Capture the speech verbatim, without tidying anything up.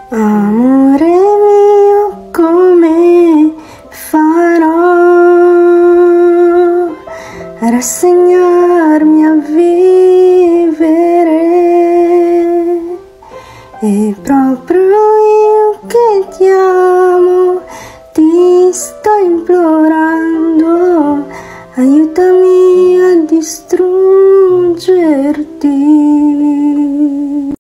Amore mio, come farò a rassegnarmi a vivere? E proprio io che ti amo, ti sto implorando, aiutami a distruggerti.